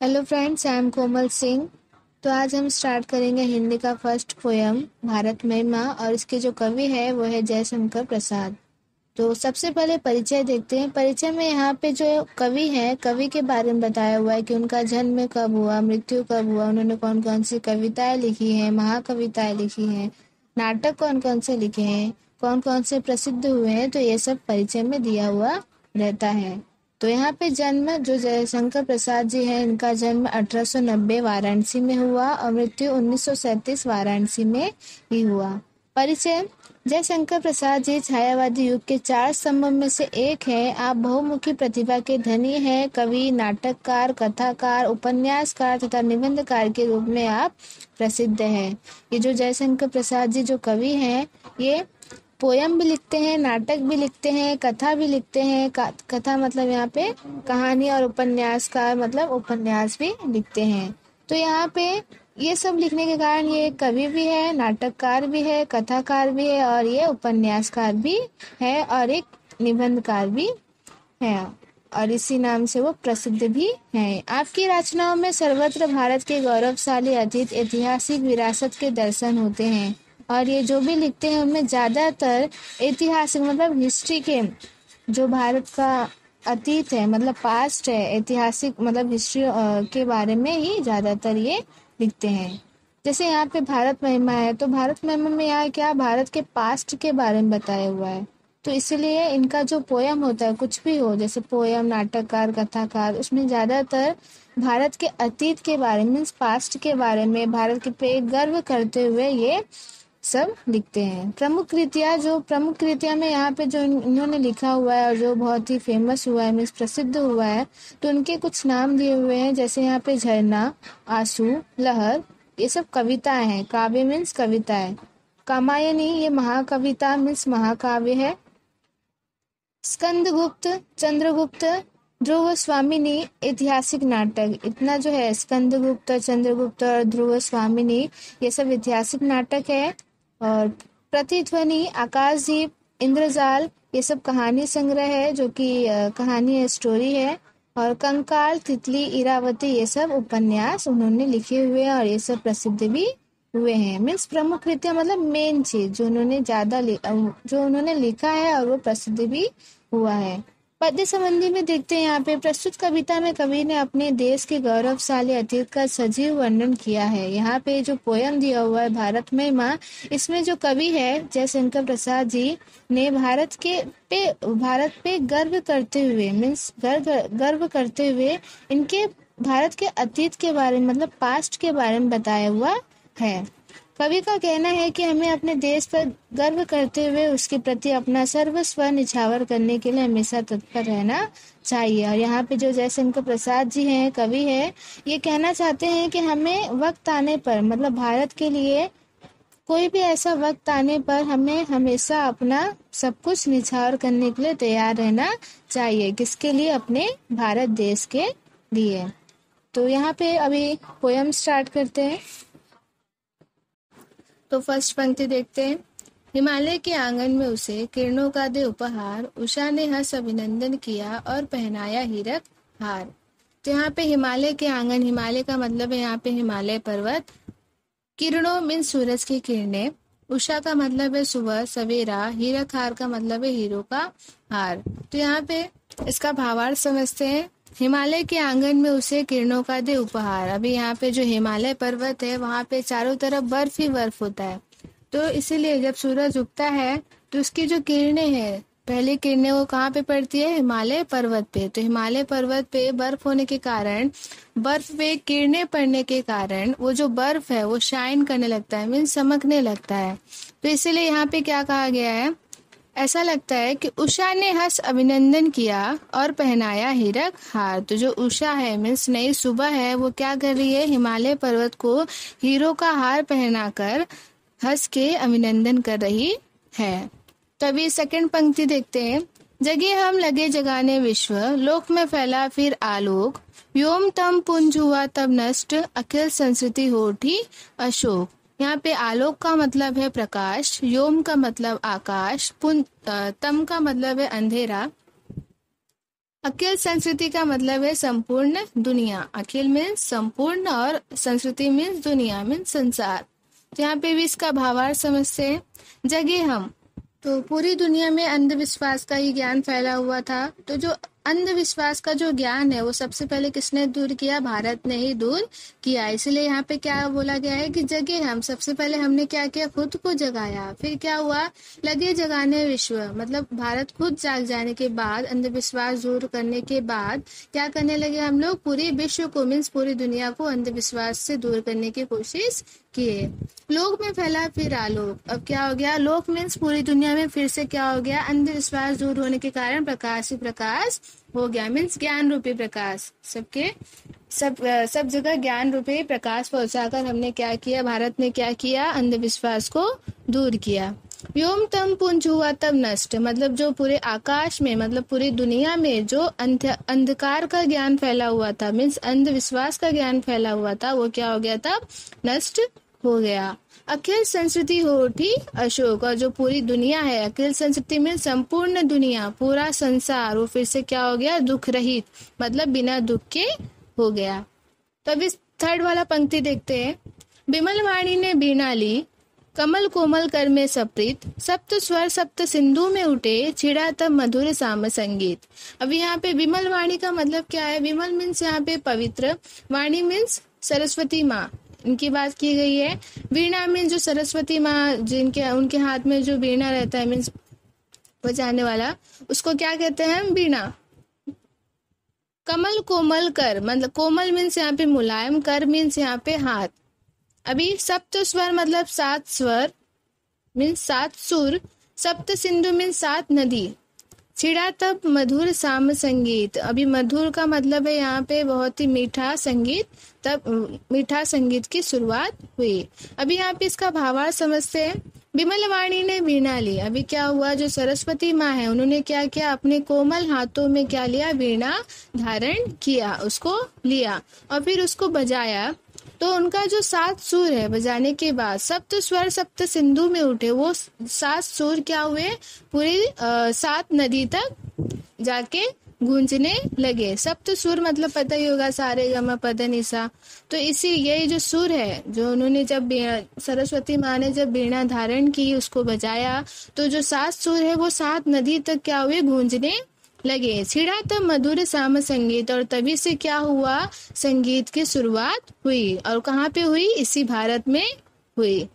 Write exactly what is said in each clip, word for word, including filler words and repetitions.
Hello friends, I am Komal Singh. तो आज हम स्टार्ट करेंगे हिंदी का फर्स्ट पोयम भारत महिमा, और इसके जो कवि है वो है जयशंकर प्रसाद। तो सबसे पहले परिचय देखते हैं। परिचय में यहाँ पे जो कवि हैं, कवि के बारे में बताया हुआ है कि उनका जन्म कब हुआ, मृत्यु कब हुआ, उन्होंने कौन कौन सी कविताएं लिखी हैं, महाकविताएं लिखी हैं, नाटक कौन कौन से लिखे हैं, कौन कौन से प्रसिद्ध हुए हैं। तो ये सब परिचय में दिया हुआ रहता है। तो यहाँ पे जन्म जो जयशंकर प्रसाद जी हैं, इनका जन्म अठारह सौ नब्बे वाराणसी में हुआ और मृत्यु उन्नीस सौ सैंतीस वाराणसी में ही हुआ। परिचय। जयशंकर प्रसाद जी छायावादी युग के चार स्तंभों में से एक हैं। आप बहुमुखी प्रतिभा के धनी हैं। कवि, नाटककार, कथाकार, उपन्यासकार तथा निबंधकार के रूप में आप प्रसिद्ध हैं। ये जो जयशंकर प्रसाद जी जो कवि हैं, ये पोयम भी लिखते हैं, नाटक भी लिखते हैं, कथा भी लिखते हैं। कथा मतलब यहाँ पे कहानी, और उपन्यासकार मतलब उपन्यास भी लिखते हैं। तो यहाँ पे ये सब लिखने के कारण ये कवि भी है, नाटककार भी है, कथाकार भी है, और ये उपन्यासकार भी है, और एक निबंधकार भी है, और इसी नाम से वो प्रसिद्ध भी है। आपकी रचनाओं में सर्वत्र भारत के गौरवशाली अतीत, ऐतिहासिक विरासत के दर्शन होते हैं, और ये जो भी लिखते हैं उनमें ज़्यादातर ऐतिहासिक मतलब हिस्ट्री के, जो भारत का अतीत है मतलब पास्ट है, ऐतिहासिक मतलब हिस्ट्री के बारे में ही ज़्यादातर ये लिखते हैं। जैसे यहाँ पे भारत महिमा है, तो भारत महिमा में यहाँ क्या भारत के पास्ट के बारे में बताया हुआ है। तो इसलिए इनका जो पोयम होता है, कुछ भी हो, जैसे पोयम, नाटककार, कथाकार, उसमें ज़्यादातर भारत के अतीत के बारे में, पास्ट के बारे में, भारत के पे गर्व करते हुए ये सब लिखते हैं। प्रमुख कृतियाँ, जो प्रमुख कृतियाँ में यहाँ पे जो इन्होंने लिखा हुआ है और जो बहुत ही फेमस हुआ है, मीन्स प्रसिद्ध हुआ है, तो उनके कुछ नाम दिए हुए हैं। जैसे यहाँ पे झरना, आंसू, लहर, ये सब कविताएं हैं। काव्य मीन्स कविता है। कामायनी, ये महाकविता मीन्स महाकाव्य है। स्कंदगुप्त, चंद्रगुप्त, ध्रुव स्वामिनी, ऐतिहासिक नाटक। इतना जो है स्कंदगुप्त, चंद्रगुप्त और ध्रुव स्वामिनी, ये सब ऐतिहासिक नाटक है। और प्रतिध्वनि, आकाशदीप, इंद्रजाल, ये सब कहानी संग्रह है, जो कि कहानी है, स्टोरी है। और कंकाल, तितली, इरावती, ये सब उपन्यास उन्होंने लिखे हुए हैं, और ये सब प्रसिद्ध भी हुए हैं। मीन्स प्रमुख कृतियाँ मतलब मेन चीज जो उन्होंने ज्यादा जो उन्होंने लिखा है और वो प्रसिद्ध भी हुआ है। पद्य संबंधी में देखते हैं यहाँ पे, प्रस्तुत कविता में कवि ने अपने देश के गौरवशाली अतीत का सजीव वर्णन किया है। यहाँ पे जो पोयम दिया हुआ है भारत महिमा, इसमें जो कवि है जयशंकर प्रसाद जी ने भारत के पे भारत पे गर्व करते हुए मीन्स गर्व गर्व करते हुए इनके भारत के अतीत के बारे में मतलब पास्ट के बारे में बताया हुआ है। कवि का कहना है कि हमें अपने देश पर गर्व करते हुए उसके प्रति अपना सर्वस्व निछावर करने के लिए हमेशा तत्पर रहना चाहिए। और यहाँ पे जो जयशंकर प्रसाद जी हैं, कवि है, ये कहना चाहते हैं कि हमें वक्त आने पर मतलब भारत के लिए कोई भी ऐसा वक्त आने पर हमें हमेशा अपना सब कुछ निछावर करने के लिए तैयार रहना चाहिए। किसके लिए? अपने भारत देश के लिए। तो यहाँ पे अभी पोयम स्टार्ट करते हैं। तो फर्स्ट पंक्ति देखते हैं। हिमालय के आंगन में उसे किरणों का दे उपहार, उषा ने हंस अभिनंदन किया और पहनाया हीरक हार। तो यहाँ पे हिमालय के आंगन, हिमालय का मतलब है यहाँ पे हिमालय पर्वत। किरणों मीन सूरज की किरणें, उषा का मतलब है सुबह सवेरा, हीरक हार का मतलब है हीरो का हार। तो यहाँ पे इसका भावार्थ समझते हैं। हिमालय के आंगन में उसे किरणों का दे उपहार। अभी यहाँ पे जो हिमालय पर्वत है वहां पे चारों तरफ बर्फ ही बर्फ होता है, तो इसीलिए जब सूरज उगता है तो उसकी जो किरणें हैं, पहली किरणें वो कहाँ पे पड़ती है? हिमालय पर्वत पे। तो हिमालय पर्वत पे बर्फ होने के कारण, बर्फ पे किरणें पड़ने के कारण वो जो बर्फ है वो शाइन करने लगता है, मीन चमकने लगता है। तो इसीलिए यहाँ पे क्या कहा गया है? ऐसा लगता है कि उषा ने हंस अभिनंदन किया और पहनाया हीरक हार। तो जो उषा है मीन्स नई सुबह है, वो क्या कर रही है? हिमालय पर्वत को हीरो का हार पहनाकर हंस के अभिनंदन कर रही है। तभी सेकंड पंक्ति देखते हैं। जगे हम लगे जगाने विश्व, लोक में फैला फिर आलोक, व्योम तम पुंज हुआ तब नष्ट, अखिल संस्कृति हो उठी अशोक। यहाँ पे आलोक का मतलब है प्रकाश, व्योम का मतलब आकाश, पुंज तम का मतलब है अंधेरा, अखिल संस्कृति का मतलब है संपूर्ण दुनिया। अखिल मीन्स संपूर्ण और संस्कृति मीन्स दुनिया मीन्स संसार। तो यहाँ पे भी इसका भावार्थ समझते हैं। जगे हम, तो पूरी दुनिया में अंधविश्वास का ही ज्ञान फैला हुआ था। तो जो अंधविश्वास का जो ज्ञान है वो सबसे पहले किसने दूर किया? भारत ने ही दूर किया। इसलिए यहाँ पे क्या बोला गया है कि जगे हम, सबसे पहले हमने क्या किया? खुद को जगाया। फिर क्या हुआ? लगे जगाने विश्व, मतलब भारत खुद जाग जाने के बाद, अंधविश्वास दूर करने के बाद क्या करने लगे हम लोग? पूरे विश्व को मीन्स पूरी दुनिया को अंधविश्वास से दूर करने की कोशिश किए। लोक में फैला फिर आलोक। अब क्या हो गया? लोक मीन्स पूरी दुनिया में फिर से क्या हो गया? अंधविश्वास दूर होने के कारण प्रकाश ही प्रकाश हो गया मीन्स ज्ञान रूपी प्रकाश। सबके सब सब जगह ज्ञान रूपी प्रकाश पहुंचाकर हमने क्या किया? भारत ने क्या किया? अंधविश्वास को दूर किया। व्योम तम पुंज हुआ तब नष्ट, मतलब जो पूरे आकाश में, मतलब पूरी दुनिया में जो अंधकार का ज्ञान फैला हुआ था मीन्स अंधविश्वास का ज्ञान फैला हुआ था, वो क्या हो गया? तब नष्ट हो गया। अखिल संस्कृति हो उठी अशोक, और जो पूरी दुनिया है, अखिल संस्कृति में संपूर्ण दुनिया, पूरा संसार, वो फिर से क्या हो गया? दुख रहित, मतलब बिना दुख के हो गया। तब इस थर्ड वाला पंक्ति देखते हैं। बिमल वाणी ने बीणा ली, कमल कोमल कर में सप्रीत, सप्त स्वर सप्त सिंधु में उठे, छिड़ा तब मधुर साम संगीत। अब यहाँ पे विमल वाणी का मतलब क्या है? विमल मीन्स यहाँ पे पवित्र, वाणी मीन्स सरस्वती माँ, इनकी बात की गई है। वीणा मीन्स जो सरस्वती माँ, जिनके उनके हाथ में जो वीणा रहता है मीन्स बजाने वाला, उसको क्या कहते हैं? वीणा। कमल कोमल कर, मतलब कोमल मीन्स यहाँ पे मुलायम, कर मीन्स यहाँ पे हाथ। अभी सप्त स्वर मतलब सात स्वर मीन्स सात सुर, सप्त सिंधु मीन्स सात नदी, छिड़ा तब मधुर साम संगीत। अभी मधुर का मतलब है यहाँ पे बहुत ही मीठा संगीत, तब मीठा संगीत की शुरुआत हुई। अभी यहाँ पे इसका भावार्थ समझते हैं। बिमल वाणी ने वीणा ली, अभी क्या हुआ? जो सरस्वती माँ है उन्होंने क्या किया? अपने कोमल हाथों में क्या लिया? वीणा धारण किया, उसको लिया और फिर उसको बजाया। तो उनका जो सात सुर है बजाने के बाद, सप्त स्वर सप्त सिंधु में उठे, वो सात सुर क्या हुए? पूरी सात नदी तक जाके गूंजने लगे। सप्त सुर मतलब पता ही होगा, सारे गमा पद निसा। तो इसी यही जो सुर है, जो उन्होंने जब सरस्वती माँ ने जब वीणा धारण की, उसको बजाया, तो जो सात सुर है वो सात नदी तक क्या हुए? गूंजने लगे। छिड़ा तब मधुर साम संगीत, और तभी से क्या हुआ? संगीत की शुरुआत हुई। और कहाँ पे हुई? इसी भारत में हुई।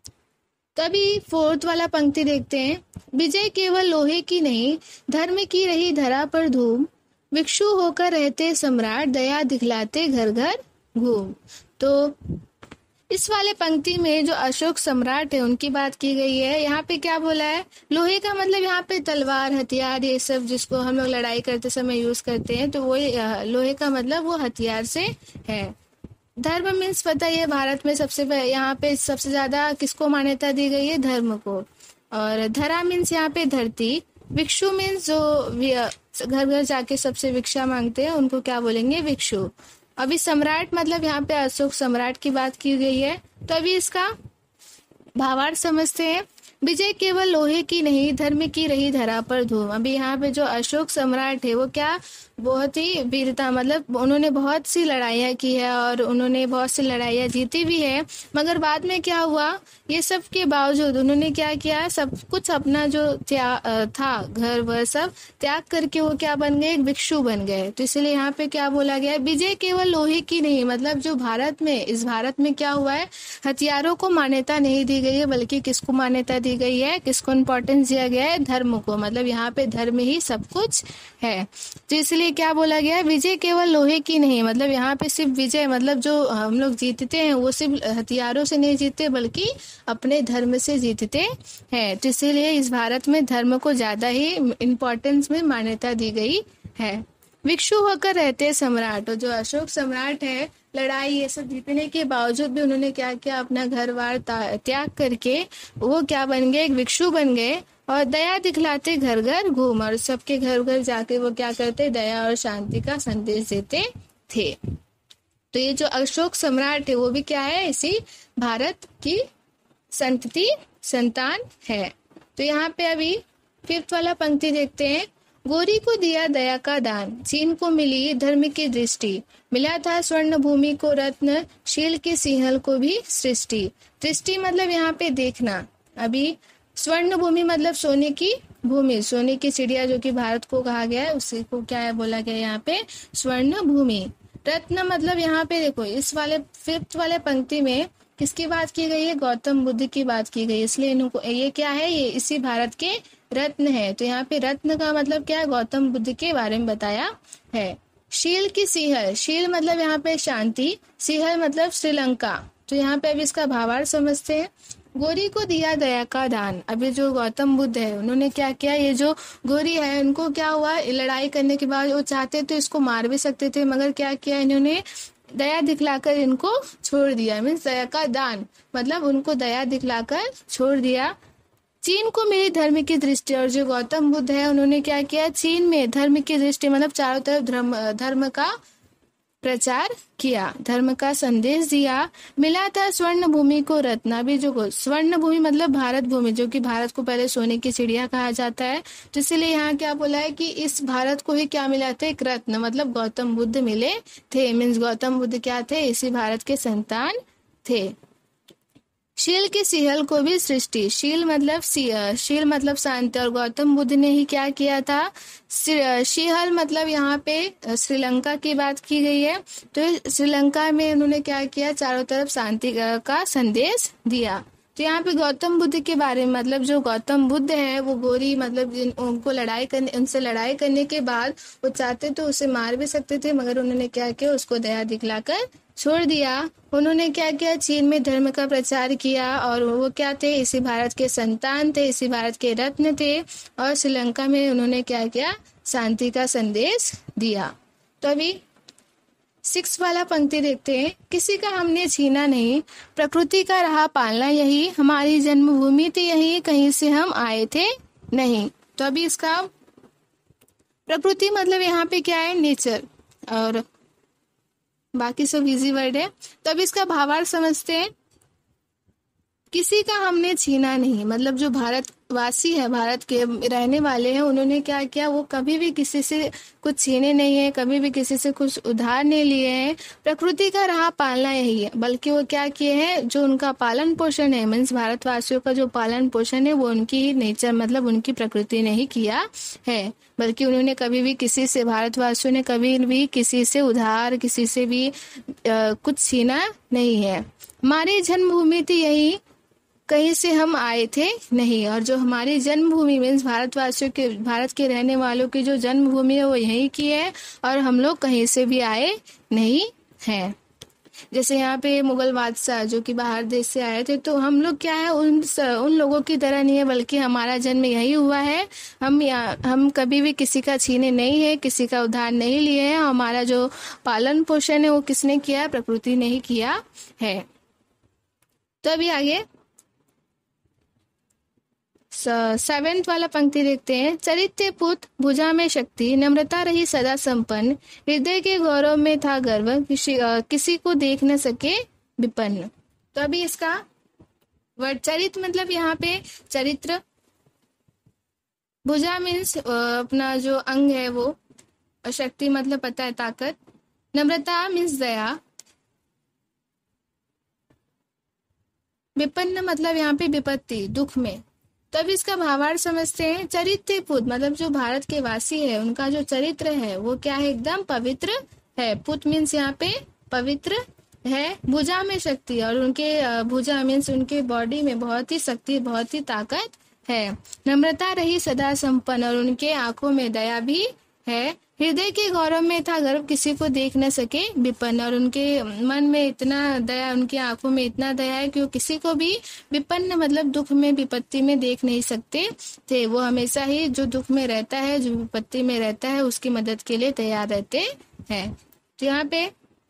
तभी फोर्थ वाला पंक्ति देखते हैं। विजय केवल लोहे की नहीं, धर्म की रही धरा पर धूम, भिक्षु होकर रहते सम्राट, दया दिखलाते घर घर घूम। तो इस वाले पंक्ति में जो अशोक सम्राट है उनकी बात की गई है। यहाँ पे क्या बोला है? लोहे का मतलब यहाँ पे तलवार, हथियार, ये सब जिसको हम लोग लड़ाई करते समय यूज करते हैं, तो वो लोहे का मतलब वो हथियार से है। धर्म मीन्स पता ही है, भारत में सबसे यहाँ पे सबसे ज्यादा किसको मान्यता दी गई है? धर्म को। और धरा मीन्स यहाँ पे धरती। भिक्षु मीन्स जो घर घर जाके सबसे भिक्षा मांगते हैं उनको क्या बोलेंगे? भिक्षु। अभी सम्राट मतलब यहाँ पे अशोक सम्राट की बात की गई है। तो अभी इसका भावार्थ समझते हैं। विजय केवल लोहे की नहीं, धर्म की रही धरा पर धूम। अभी यहाँ पे जो अशोक सम्राट है वो क्या? बहुत ही वीरता, मतलब उन्होंने बहुत सी लड़ाइयाँ की है और उन्होंने बहुत सी लड़ाइयाँ जीती भी है। मगर बाद में क्या हुआ? ये सब के बावजूद उन्होंने क्या किया? सब कुछ अपना जो त्याग था, घर वर सब त्याग करके वो क्या बन गए? एक भिक्षु बन गए। तो इसलिए यहाँ पे क्या बोला गया है? विजय केवल लोहे की नहीं, मतलब जो भारत में, इस भारत में क्या हुआ है? हथियारों को मान्यता नहीं दी गई है, बल्कि किसको मान्यता दी गई है? किसको इम्पोर्टेंस दिया गया है? धर्म को। मतलब यहाँ पे धर्म ही सब कुछ है। तो इसलिए क्या बोला गया है? विजय केवल लोहे की नहीं, मतलब यहाँ पे सिर्फ विजय, मतलब जो हम लोग जीतते हैं वो सिर्फ हथियारों से नहीं जीतते, बल्कि अपने धर्म से जीतते हैं। तो इसीलिए इस भारत में धर्म को ज्यादा ही इम्पोर्टेंस में मान्यता दी गई है। भिक्षु होकर रहते सम्राट, और जो अशोक सम्राट है, लड़ाई ये सब जीतने के बावजूद भी उन्होंने क्या किया? अपना घर बार त्याग करके वो क्या बन गए? एक भिक्षु बन गए। और दया दिखलाते घर घर घूम, और सबके घर घर जाके वो क्या करते? दया और शांति का संदेश देते थे। तो ये जो अशोक सम्राट है वो भी क्या है? इसी भारत की संतति संतान है। तो यहाँ पे अभी फिफ्थ वाला पंक्ति देखते हैं। गोरी को दिया दया का दान, चीन को मिली धर्म की दृष्टि, मिला था स्वर्ण भूमि को रत्न, शील के सिंहल को भी सृष्टि। दृष्टि मतलब यहाँ पे देखना। अभी स्वर्ण भूमि मतलब सोने की भूमि, सोने की चिड़िया जो कि भारत को कहा गया है, उसी को क्या है बोला गया है यहाँ पे, स्वर्ण भूमि। रत्न मतलब यहाँ पे देखो इस वाले फिफ्थ वाले पंक्ति में किसकी बात की गई है, गौतम बुद्ध की बात की गई, इसलिए इनको ये क्या है, ये इसी भारत के रत्न है। तो यहाँ पे रत्न का मतलब क्या है, गौतम बुद्ध के बारे में बताया है। शील की सिंहल, शील मतलब यहाँ पे शांति, सिंहल मतलब श्रीलंका। तो यहाँ पे अभी इसका भावार्थ समझते हैं। गोरी को दिया दया का दान, अभी जो गौतम बुद्ध है उन्होंने क्या किया, ये जो गोरी है उनको क्या हुआ, लड़ाई करने के बाद वो चाहते तो इसको मार भी सकते थे, मगर क्या किया इन्होंने, दया दिखलाकर इनको छोड़ दिया। मीन्स दया का दान मतलब उनको दया दिखलाकर छोड़ दिया। चीन को मिली धर्म की दृष्टि, और जो गौतम बुद्ध है उन्होंने क्या किया, चीन में धर्म की दृष्टि मतलब चारों तरफ धर्म धर्म का प्रचार किया, धर्म का संदेश दिया। मिला था स्वर्ण भूमि को रत्न, अभी जो स्वर्ण भूमि मतलब भारत भूमि, जो कि भारत को पहले सोने की चिड़िया कहा जाता है, तो इसलिए यहाँ क्या बोला है कि इस भारत को ही क्या मिला था, एक रत्न, मतलब गौतम बुद्ध मिले थे। मीन्स गौतम बुद्ध क्या थे, इसी भारत के संतान थे। शील की सिंहल को भी सृष्टि, शील मतलब शील मतलब शांति, और गौतम बुद्ध ने ही क्या किया था, सिंहल मतलब यहाँ पे श्रीलंका की बात की गई है। तो श्रीलंका में उन्होंने क्या किया, चारों तरफ शांति का संदेश दिया। तो यहाँ पे गौतम बुद्ध के बारे में मतलब जो गौतम बुद्ध है वो गोरी मतलब जिन उनको लड़ाई करने उनसे लड़ाई करने के बाद वो चाहते तो उसे मार भी सकते थे, मगर उन्होंने क्या किया, उसको दया दिखलाकर छोड़ दिया। उन्होंने क्या किया, चीन में धर्म का प्रचार किया, और वो क्या थे, इसी भारत के संतान थे, इसी भारत के रत्न थे, और श्रीलंका में उन्होंने क्या किया, शांति का संदेश दिया। तो अभी सिक्स वाला पंक्ति देखते हैं। किसी का हमने छीना नहीं, प्रकृति का रहा पालना यही, हमारी जन्मभूमि थी यही, कहीं से हम आए थे नहीं। तो अभी इसका प्रकृति मतलब यहाँ पे क्या है, नेचर, और बाकी सब इजी वर्ड है। तो अब इसका भावार्थ समझते हैं। किसी का हमने छीना नहीं मतलब जो भारतवासी है, भारत के रहने वाले हैं, उन्होंने क्या किया, वो कभी भी किसी से कुछ छीने नहीं है, कभी भी किसी से कुछ उधार नहीं लिए हैं। प्रकृति का रहा पालना यही है, बल्कि वो क्या किए हैं, जो उनका पालन पोषण है, मीन्स भारतवासियों का जो पालन पोषण है वो उनकी ही नेचर मतलब उनकी प्रकृति ने ही किया है। बल्कि उन्होंने कभी भी किसी से, भारतवासियों ने कभी भी किसी से उधार, किसी से भी आ, कुछ छीना नहीं है। हमारी जन्मभूमि थी यही, कहीं से हम आए थे नहीं। और जो हमारी जन्मभूमि मीन्स भारतवासियों के, भारत के रहने वालों की जो जन्मभूमि है वो यहीं की है, और हम लोग कहीं से भी आए नहीं हैं। जैसे यहाँ पे मुगल बादशाह जो कि बाहर देश से आए थे, तो हम लोग क्या है, उन उन लोगों की तरह नहीं है, बल्कि हमारा जन्म यही हुआ है। हम यहाँ हम कभी भी किसी का छीने नहीं है, किसी का उधार नहीं लिए हैं। हमारा जो पालन पोषण है वो किसने किया, प्रकृति ने ही किया है। तो अभी आगे सेवेंथ वाला पंक्ति देखते हैं। चरित्र पुत भुजा में शक्ति, नम्रता रही सदा संपन्न, हृदय के गौरव में था गर्व, किसी आ, किसी को देख न सके विपन्न। तो अभी इसका वर्ड चरित्र मतलब यहाँ पे चरित्र, भुजा मीन्स अपना जो अंग है वो, और शक्ति मतलब पता है ताकत, नम्रता मीन्स दया, विपन्न मतलब यहाँ पे विपत्ति दुख में। तब इसका भावार्थ समझते हैं। चरित्र पुत मतलब जो भारत के वासी है उनका जो चरित्र है वो क्या है, एकदम पवित्र है। पुत मीन्स यहाँ पे पवित्र है। भुजा में शक्ति, और उनके भुजा मीन्स उनके बॉडी में बहुत ही शक्ति, बहुत ही ताकत है। नम्रता रही सदा संपन्न, और उनके आंखों में दया भी है। हृदय के गौरव में था गर्व, किसी को देख न सके विपन्न, और उनके मन में इतना दया, उनकी आंखों में इतना दया है कि वो किसी को भी विपन्न मतलब दुख में, विपत्ति में देख नहीं सकते थे। वो हमेशा ही जो दुख में रहता है, जो विपत्ति में रहता है, उसकी मदद के लिए तैयार रहते हैं। तो यहाँ पे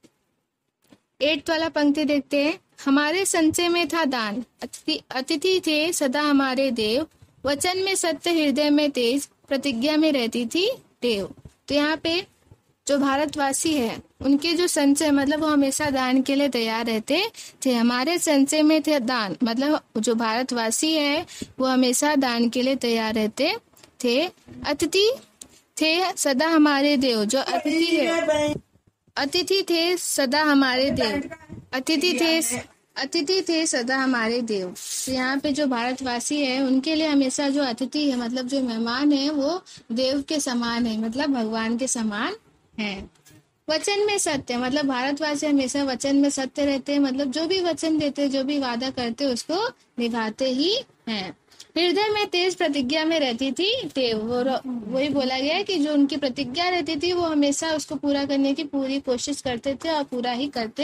एट वाला पंक्ति देखते हैं। हमारे संचय में था दान, अतिथि अतिथि थे सदा हमारे देव, वचन में सत्य, हृदय में तेज, प्रतिज्ञा में रहती थी टेव। तो यहाँ पे जो भारतवासी है उनके जो संचय मतलब वो हमेशा दान के लिए तैयार रहते थे। हमारे संचय में थे दान मतलब जो भारतवासी है वो हमेशा दान के लिए तैयार रहते थे। अतिथि थे सदा हमारे देव, जो अतिथि है, अतिथि थे सदा हमारे देव, अतिथि थे अतिथि थे सदा हमारे देव। तो यहाँ पे जो भारतवासी है उनके लिए हमेशा जो अतिथि है, मतलब जो मेहमान है, वो देव के समान है, मतलब भगवान के समान है। वचन में सत्य, मतलब भारतवासी हमेशा वचन में सत्य रहते हैं, मतलब जो भी वचन देते, जो भी वादा करते उसको निभाते ही हैं। हृदय में तेज प्रतिज्ञा में रहती थी देव, वो वही बोला गया है कि जो उनकी प्रतिज्ञा रहती थी वो हमेशा उसको पूरा करने की पूरी कोशिश करते थे और पूरा ही करते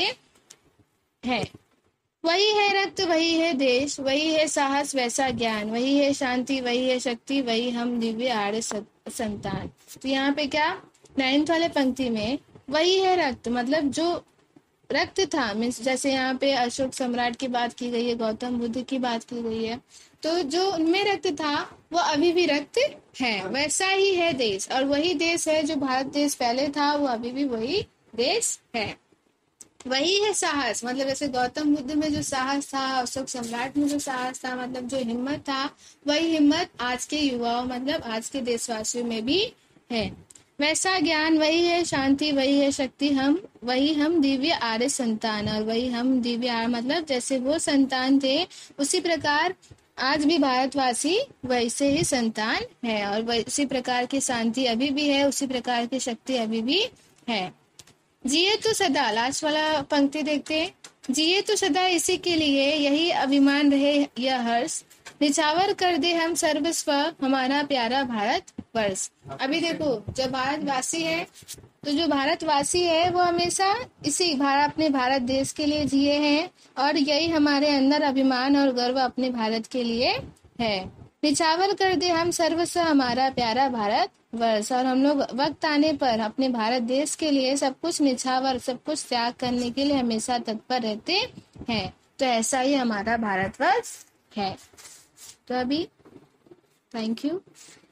हैं। वही है रक्त, वही है देश, वही है साहस, वैसा ज्ञान, वही है शांति, वही है शक्ति, वही हम दिव्य आर्य संतान। तो यहाँ पे क्या, नाइन्थ वाले पंक्ति में वही है रक्त, मतलब जो रक्त था, मीन्स जैसे यहाँ पे अशोक सम्राट की बात की गई है, गौतम बुद्ध की बात की गई है, तो जो उनमें रक्त था वो अभी भी रक्त है, वैसा ही है देश, और वही देश है जो भारत देश पहले था, वो अभी भी वही देश है। वही है साहस, मतलब जैसे गौतम बुद्ध में जो साहस था, अशोक सम्राट में जो साहस था, मतलब जो हिम्मत था, वही हिम्मत आज के युवाओं, मतलब आज के देशवासियों में भी है। वैसा ज्ञान, वही है शांति, वही है शक्ति, हम वही हम दिव्य आर्य संतान, और वही हम दिव्य आर्य, मतलब जैसे वो संतान थे उसी प्रकार आज भी भारतवासी वैसे ही संतान है, और उसी प्रकार की शांति अभी भी है, उसी प्रकार की शक्ति अभी भी है। जिए तो सदा, लास्ट वाला पंक्ति देखते हैं, जिए तो सदा इसी के लिए, यही अभिमान रहे यह हर्ष, निछावर कर दे हम सर्वस्व हमारा प्यारा भारत वर्ष। अभी देखो, जब भारतवासी है तो जो भारतवासी है वो हमेशा इसी भारत अपने भारत देश के लिए जिए हैं, और यही हमारे अंदर अभिमान और गर्व अपने भारत के लिए है। निछावर कर दे हम सर्वस्व हमारा प्यारा भारत वर्ष, और हम लोग वक्त आने पर अपने भारत देश के लिए सब कुछ निछावर, सब कुछ त्याग करने के लिए हमेशा तत्पर रहते हैं। तो ऐसा ही हमारा भारतवर्ष है। तो अभी थैंक यू।